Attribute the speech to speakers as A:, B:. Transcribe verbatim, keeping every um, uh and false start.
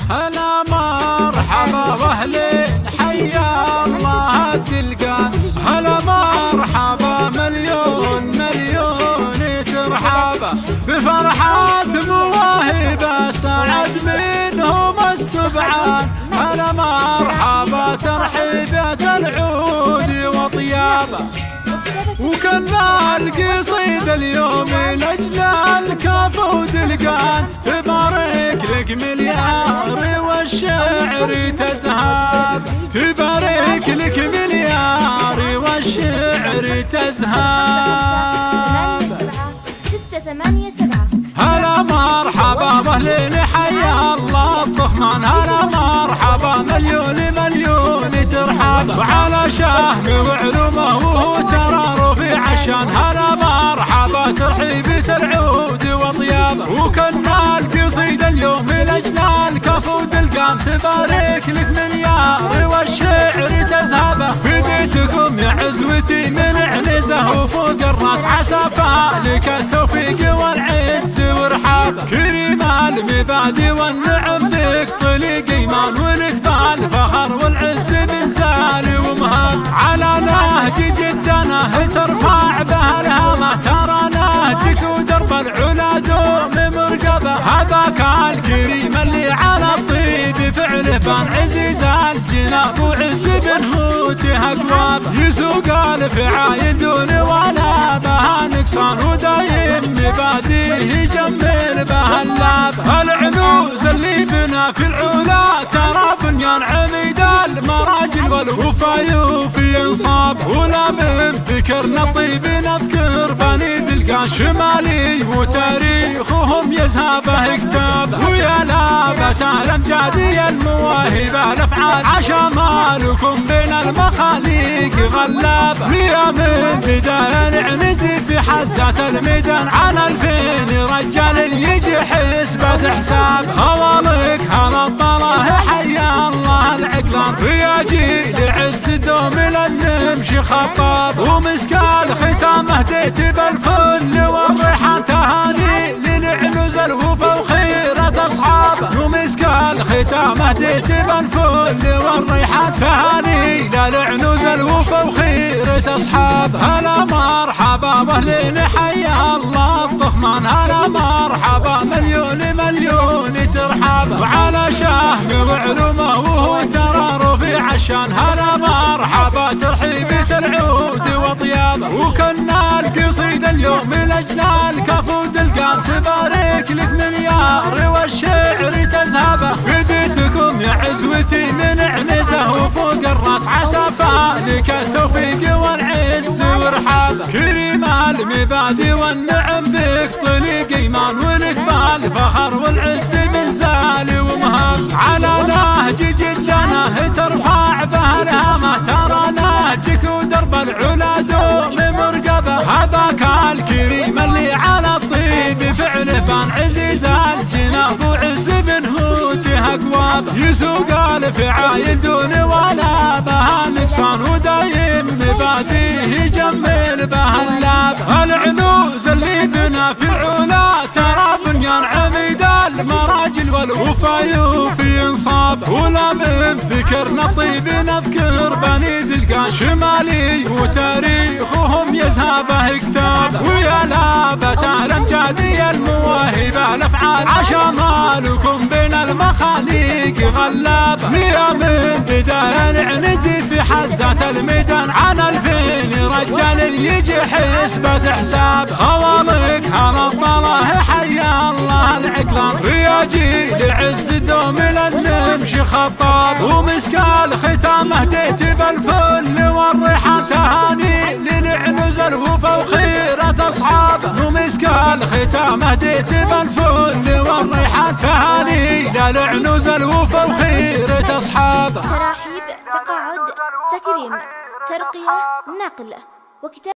A: هلا مرحبا واهلين حيا الله الدلقان، هلا مرحبا مليون مليون ترحابا بفرحات مواهب سعد منهم السبعان. هلا مرحبا ترحيبة العود وطيابه، وكنا القصيد اليوم لاجل الكاف ودلقان. تبارك لك مليار والشعر تزهاب، تبارك لك مليار والشعر تزهاب.
B: ستة ثمانية سبعة.
A: هلا مرحبا واهلين حيا الله الطخمان، هلا مرحبا مليون مليون ترحابا، وعلى شهم وعلومه وهو ترى رفيع عشان. هلا مرحبا ترحيبة العود وطيابه، وكنا القصيد اليوم لاجل الكف ودلقان. تبارك لك مليار والشعر تزهبه، فديتكم يا عزوتي من عنزه وفوق الراس. عسى فالك التوفيق والعز ورحابه، كريم المبادئ والنعم بك طليق ايمان، ولك فالفخر والعز من زال ومهاب. على نهج جدنا ترفع به الهامه، ترى نهجك ودرب العلا دوم مرقبه. هذاك الكريم اللي على الطيب فعله بان، عزيز الجناب وعز بنهوته اقواب. يسوق الفعايل دون ولا بها نقصان، ودايم مبادئه يجمل بها اللاب. العنوز اللي بنا في العلا ترى بنيان عميد المراجل، والوفا يوفي انصاب. ولا من فكرنا الطيب نذكر بني دلقان، شمالي وتاريخهم يزهبه كتاب. ويا لابة الامجادي المواهب الافعال، عشمالكم بين المخاليق غلابه. ليا من بدايه نعنزي في حزة الميدان، عن الفين رجال يجي حسبة حساب. خوالك هلا الطلاه حيا الله العقلان، رياجي لعز دوم للنمشي خطاب. ومسكال ختامه هديت بالفل والريحان، تهاني للعنوز الوفا وخيرة اصحابه. ومسكال ختامه هديت بالفل والريحان، تهاني للعنوز الوفا وخيرة اصحابه. هلا مرحبا واهلين حيا الله الطخمان، هلا مرحبا مليون مليون ترحابا، وعلى شهم وعلومه وهو ترى رفيع عشان. هلا مرحبا ترحيبة العود وطيابه، وكنا القصيد اليوم لاجل الكف ودلقان. تبارك لك مليار والشعر تزهبه، فديتكم يا عزوتي من عنزه وفوق الراس. عسى فالك التوفيق والعز ورحابه، كريم المبادئ والنعم بك طليق ايمان، ولك بالفخر والعز من زال ومهاب. على نهج جدنا ترفع به الهامه، ترى نهجك ودرب العلا دوم مرقبه. هذاك الكريم اللي على الطيب فعله بان، عزيز الجناب وعز بنهوته اقوابه. يسوق الفعايل دون ولا بها نقصان، ودايم مبادئه يجمل بها اللاب. العنوز اللي بنا في العلا ترى بنيان عميد المراجل، والوفا يوفي انصاب. ولا من ذكرنا الطيب نذكر بني دلقان، شمالي وتاريخهم يزهبه كتاب. ويا لابة الامجادي المواهب الافعال، عشمالكم بين المخاليق غلابه. ليا من بدايه نعنزي في حزة الميدان، عن الفين رجال يجي حسبة حساب. خوالك هلا الطلاه حيا الله العقلان، رياجي لعز دوم للنمشي خطاب. ومسكال ختامه هديت بالفل والريحان، تهاني للعنوز الوفا وخيرة اصحابه. ومسكال ختامه هديت بالفل والريحان، تهاني للعنوز الوفا وخيرة اصحابه.
B: تراحيب، تقاعد، تكريم، ترقية، نقل، وكتاب.